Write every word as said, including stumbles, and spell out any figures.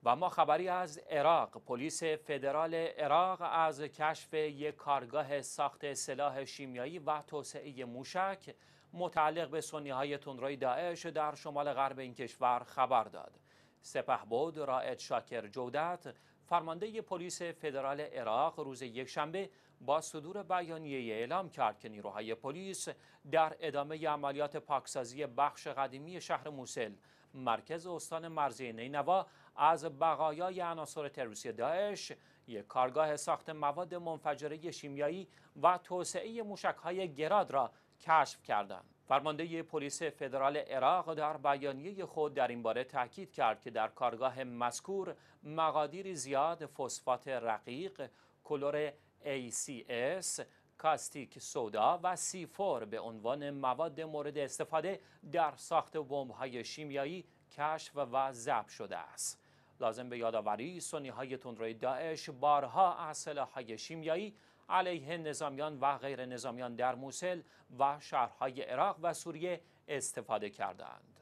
و ما خبری از عراق. پلیس فدرال عراق از کشف یک کارگاه ساخت سلاح شیمیایی و توسعه موشک متعلق به سنی‌های تندروی داعش در شمال غرب این کشور خبر داد. سپهبد رائد شاکر جودت، فرمانده پلیس فدرال عراق، روز یکشنبه با صدور بیانیه اعلام کرد که نیروهای پلیس در ادامه عملیات پاکسازی بخش قدیمی شهر موسل، مرکز استان مرزی نینوا، از بقایای عناصر تروریستی داعش، یک کارگاه ساخت مواد منفجره شیمیایی و توسعه موشک‌های گراد را کشف کردند. فرمانده پلیس فدرال عراق در بیانیه خود در این باره تاکید کرد که در کارگاه مذکور مقادیری زیاد فسفات رقیق، کلور ای سی اس، کاستیک سودا و سی فور به عنوان مواد مورد استفاده در ساخت بمب‌های شیمیایی کشف و ضبط شده است. لازم به یادآوری سنی‌های تندروی داعش بارها از سلاح‌های شیمیایی علیه نظامیان و غیر نظامیان در موسل و شهرهای عراق و سوریه استفاده کردند.